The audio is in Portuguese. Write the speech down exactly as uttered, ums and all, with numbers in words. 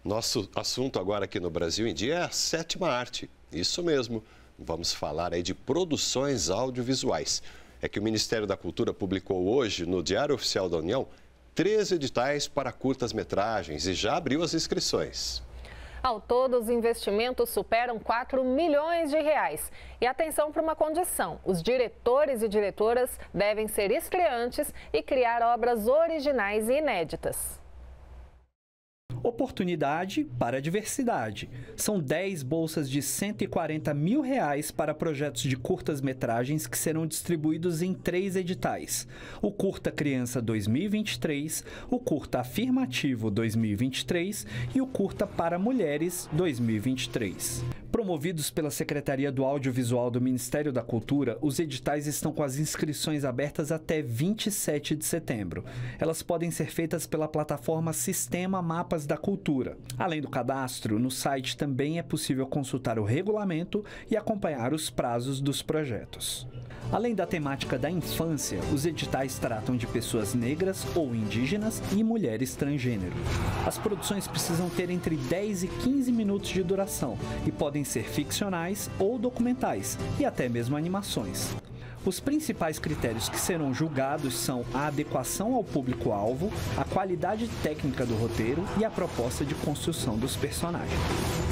Nosso assunto agora aqui no Brasil em Dia é a sétima arte. Isso mesmo, vamos falar aí de produções audiovisuais. É que o Ministério da Cultura publicou hoje, no Diário Oficial da União, três editais para curtas-metragens e já abriu as inscrições. Ao todo, os investimentos superam quatro milhões de reais. E atenção para uma condição: os diretores e diretoras devem ser estreantes e criar obras originais e inéditas. Oportunidade para a diversidade. São dez bolsas de cento e quarenta mil reais para projetos de curtas-metragens que serão distribuídos em três editais. O Curta Criança dois mil e vinte e três, o Curta Afirmativo dois mil e vinte e três e o Curta para Mulheres dois mil e vinte e três. Promovidos pela Secretaria do Audiovisual do Ministério da Cultura, os editais estão com as inscrições abertas até vinte e sete de setembro. Elas podem ser feitas pela plataforma Sistema Mapas da Cultura. Além do cadastro, no site também é possível consultar o regulamento e acompanhar os prazos dos projetos. Além da temática da infância, os editais tratam de pessoas negras ou indígenas e mulheres transgênero. As produções precisam ter entre dez e quinze minutos de duração e podem ser ficcionais ou documentais, e até mesmo animações. Os principais critérios que serão julgados são a adequação ao público-alvo, a qualidade técnica do roteiro e a proposta de construção dos personagens.